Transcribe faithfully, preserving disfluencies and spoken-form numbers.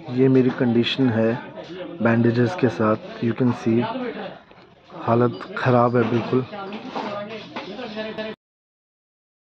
ये मेरी कंडीशन है बैंडेजेस के साथ। यू कैन सी हालत ख़राब है बिल्कुल।